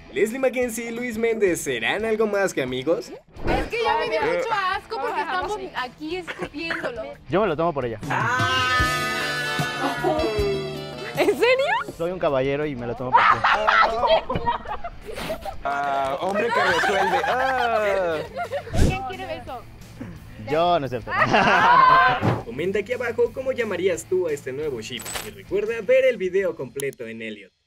¿Leslie Mackenzie y Luis Méndez serán algo más que amigos? Es que ya me dio mucho asco porque estamos aquí escupiéndolo. Yo me lo tomo por ella. ¿En serio? Soy un caballero y me lo tomo por ti. Hombre que resuelve. ¿Quién quiere beso? Yo no es cierto. Comenta aquí abajo cómo llamarías tú a este nuevo ship. Y recuerda ver el video completo en Elliot.